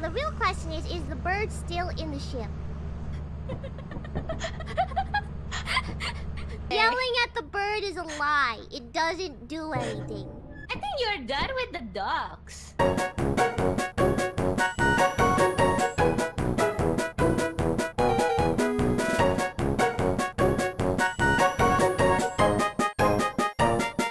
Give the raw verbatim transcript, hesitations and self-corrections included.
Now the real question is, is the bird still in the ship? Yelling at the bird is a lie. It doesn't do anything. I think you're done with the ducks.